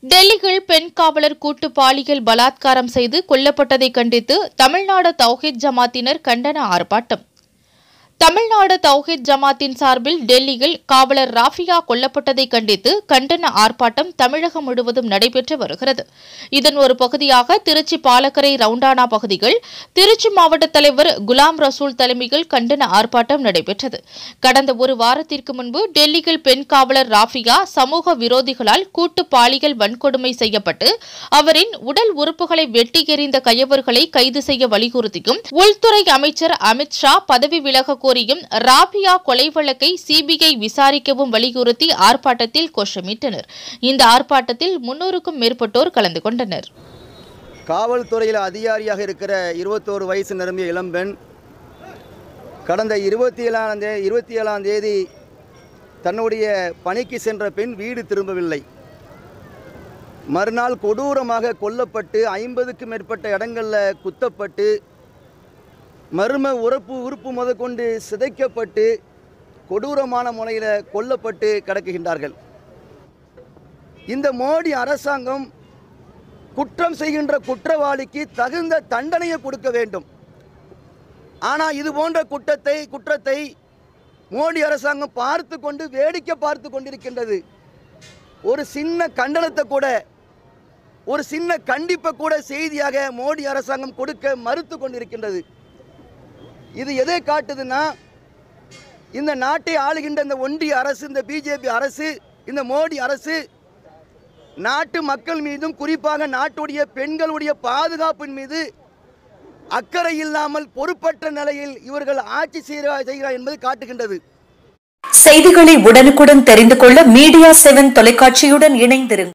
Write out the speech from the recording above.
டெல்லியில் பெண் காவலர் கூட்டு பாலியல் பலாத்காரம் செய்து கொல்லப்பட்டதை கண்டித்து தமிழ்நாடு தௌஹீத் ஜமாத்தினர் கண்டன ஆர்ப்பாட்டம். தமிழ்நாடு தௌஹீத் ஜமாத்தின் சார்பில் டெல்லியில் காவலர் ராஃபியா கொல்லப்பட்டதை கண்டித்து கண்டன ஆர்ப்பாட்டம் தமிழகம் முழுவதும் நடைபெற்று வருகிறது. இதன் ஒரு பகுதியாக திருச்சி பாலக்கரை ரவுண்டானா பகுதியில் திருச்சி மாவட்ட தலைவர் குலாம் ரசூல் தலைமையில் கண்டன ஆர்ப்பாட்டம் நடைபெற்றது. கடந்த ஒரு வாரத்திற்கு முன்பு டெல்லியில் பெண் காவலர் ராஃபியா சமூக விரோதிகளால் கூட்டு பாலியல் வன்கொடுமை செய்யப்பட்டு அவரின் உடல் உறுப்புகளை வெட்டி எறிந்த கயவர்களை கைது செய்ய வலியுறுத்தியும் உள்துறை அமைச்சர் அமித் ஷா பதவி விலக கோரியும் ராபியா கொலை வழக்கை சிபிஐ விசாரிக்கவும் வலியுறுத்தி ஆர்ப்பாட்டத்தில் கோஷமிட்டனர். இந்த ஆர்ப்பாட்டத்தில் 300க்கும் மேற்பட்டோர் கலந்து கொண்டனர். காவல்துறையில் அதிகாரியாக இருக்கிற 21 வயசு நிரம்பிய இளம்பெண் கடந்த 27ஆம் தேதி தன்னுடைய பணிக்கு சென்ற பெண் வீடு திரும்பவில்லை. மறுநாள் கொடூரமாக கொல்லப்பட்டு 50க்கும் மேற்பட்ட இடங்களில் குத்தப்பட்டு மர்ம உறுப்பு முதற்கொண்டு சிதைக்கப்பட்டு கொடூரமான முறையில் கொல்லப்பட்டு கிடக்குகின்றார்கள். இந்த மோடி அரசாங்கம் குற்றம் செய்கின்ற குற்றவாளிக்கு தகுந்த தண்டனையை கொடுக்க வேண்டும். ஆனால் இது போன்ற குற்றத்தை மோடி அரசாங்கம் பார்த்து கொண்டு வேடிக்கை பார்த்து கொண்டிருக்கின்றது. ஒரு சின்ன கண்டனத்தை கூட, ஒரு சின்ன கண்டிப்பை கூட செய்தியாக மோடி அரசாங்கம் கொடுக்க மறுத்து கொண்டிருக்கின்றது. இது எதை காட்டுதுன்னா, இந்த நாட்டை ஆளுகின்ற இந்த ஒன்றிய அரசு, இந்த பிஜேபி அரசு, இந்த மோடி அரசு நாட்டு மக்கள் மீதும் குறிப்பாக நாட்டுடைய பெண்களுடைய பாதுகாப்பின் மீது அக்கறை இல்லாமல் பொறுப்பற்ற நிலையில் இவர்கள் ஆட்சி செய்கிறார் என்பது காட்டுகின்றது. செய்திகளை உடனுக்குடன் தெரிந்து கொள்ள மீடியா 7 தொலைக்காட்சியுடன் இணைந்திருங்கள்.